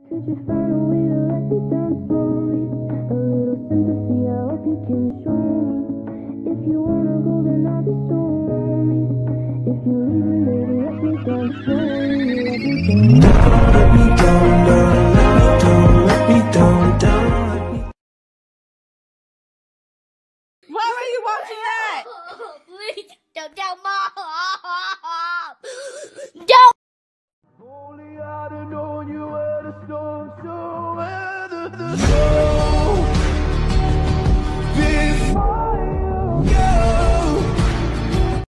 Could you find a way to let me down slowly? A little sympathy, I hope you can show me. If you wanna go, then I'll be so lonely. If you're leaving, baby, let me down slowly. Let me down. Don't let me down, down, let me down, let me down. Why were you watching that? Please don't tell Mom. Don't. Only I'd have known you were the storm, so weather the storm.